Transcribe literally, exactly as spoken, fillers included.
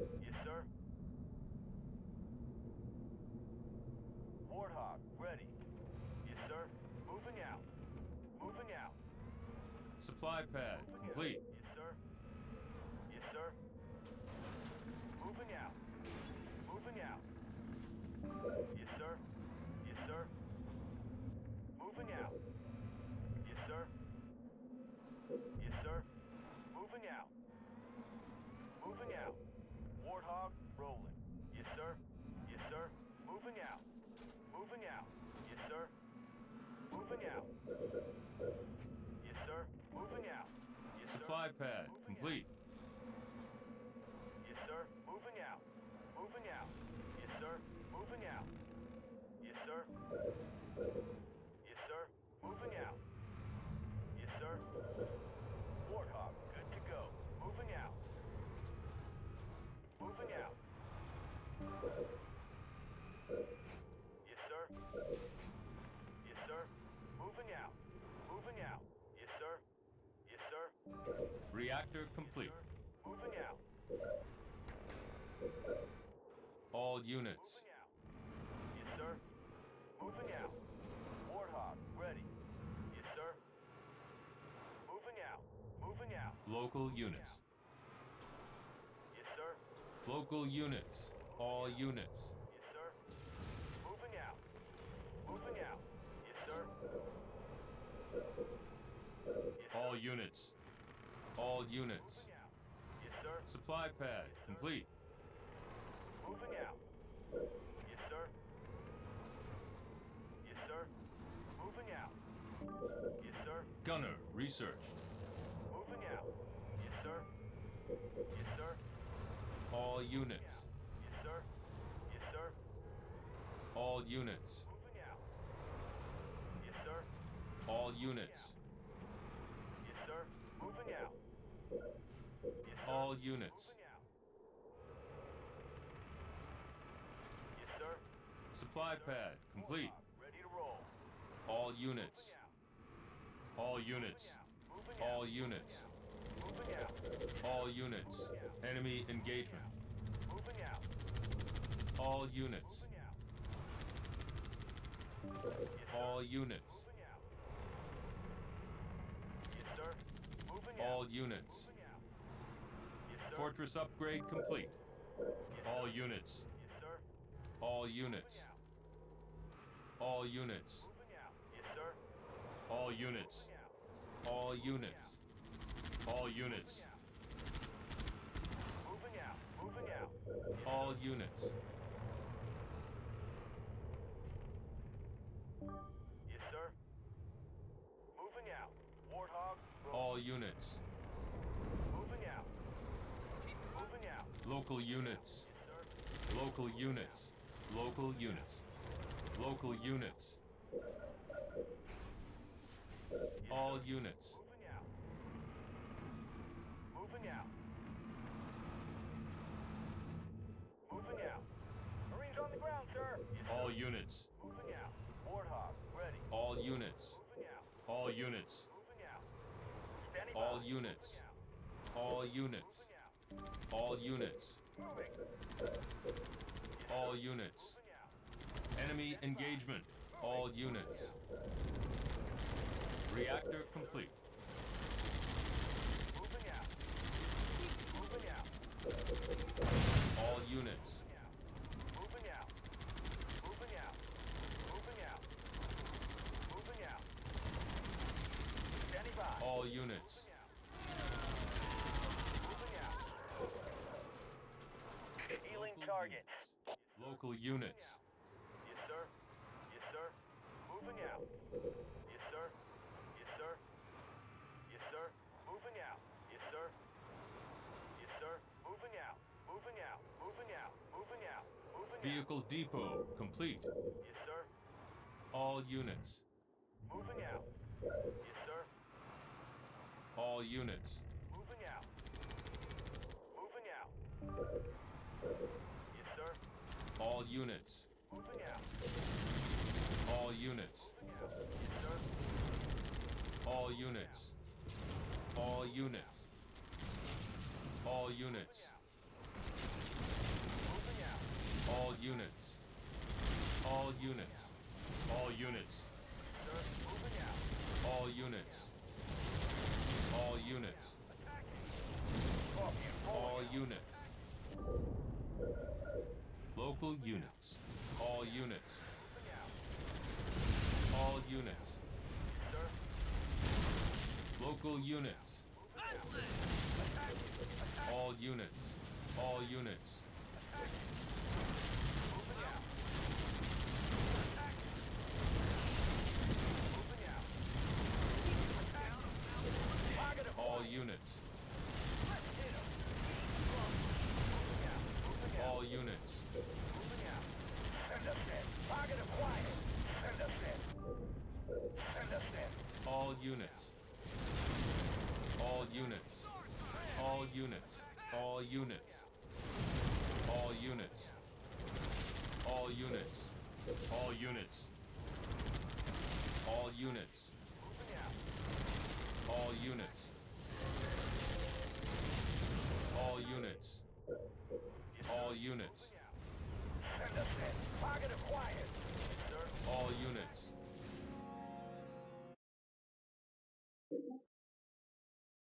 Yes, sir. Warthog, ready. Yes, sir. Moving out. Moving out. Supply pad Moving complete. out. Yes, sir. Yes, sir. Moving out. Moving out. Yes, sir. Yes, sir. Moving out. Yes, sir. Yes, sir. Moving out. Moving out. Warthog, rolling. Yes, sir. Yes, sir. Moving out. Moving out. Yes, sir. Moving out. Yes, sir. Moving out. Yes, sir. Supply pad Moving complete. out. Yes, sir. Moving out. Moving out. Yes, sir. Moving out. Yes, sir. Yes, sir. Moving out. Yes, sir. Warthog, good to go. Moving out. Moving out. Yes, sir. Yes, sir. Moving out. Moving out. Yes, sir. Yes, sir. Reactor complete. Sir. Moving out. All units. Moving out. Yes, sir. Moving out. Warthog, ready. Yes, sir. Moving out. Moving out. Local units. Yes, sir. Local units. All units. Yes, sir. Moving out. Moving out. Yes, sir. Yes, All sir. units. All units. Moving out. Yes, sir. Supply pad complete. Moving out. Yes, sir. Yes, sir. Moving out. Yes, sir. Gunner researched. Moving out. Yes, sir. Yes, sir. All units. Yes, sir. Yes, sir. All units. Moving out. Yes, sir. All units. Yes, sir. Moving out. Yes, sir. All units. Moving out. Yes, sir. Supply pad complete. Warthog, ready to roll. All units. Moving out. All units. Moving All out. units. Moving out. All units. Enemy engagement. Moving out. All units. Moving out. All units. Moving out. Yes, sir. Moving out. All units. Moving out. Yes, sir. Fortress upgrade complete. Yes, All sir. units. Yes, sir. All units. Moving out. All units. Moving out. Yes, sir. All units. Moving out. All units. All units. Moving out. Moving out. Yes, All sir. units. Yes, sir. Moving out. Warthog. roll. All units. Moving out. Moving out. Local units. Yes, sir. Local units. Local units. Local units. Yes, All sir. units. Moving out. Moving out. Moving out. Marines on the ground, sir. Yes, sir. All units. Moving out. Warthog, ready. All units. Moving out. All units. Moving out. Standing by. All units. Moving out. All units. Moving out. All units. Moving. All units. Moving out. Enemy engagement. All units. Reactor complete. Moving out. Moving out. All units. Moving out. Moving out. Moving out. Moving out. Standing by. All units. Moving out. Healing Local targets. units. Local units. Yes, sir. Yes, sir. Moving out. Yes, sir. Yes, sir. Yes, sir. Moving out. Yes, sir. Yes, sir. Moving out. Moving out. Moving out. Moving out. Moving Vehicle depot complete. out. Yes, sir. All units. Moving out. Yes, sir. All units. Moving out. Moving out. Yes, sir. All units. Moving out. All units. Moving out. Yes, sir. All units. All units. All units. All units. All units. All units. Sir, moving out. All units. All units. All units. Local units. All units. All units. Sir, Local units. All units. All units. moving out. Moving out. Target All units. hit him. Moving out. Moving out. All units. Moving out. Send us in. Target acquired. Send us in. Send us in. All units. All units. All units. All units. All units. All units. All units. All units. Moving out. All units. All units. All units.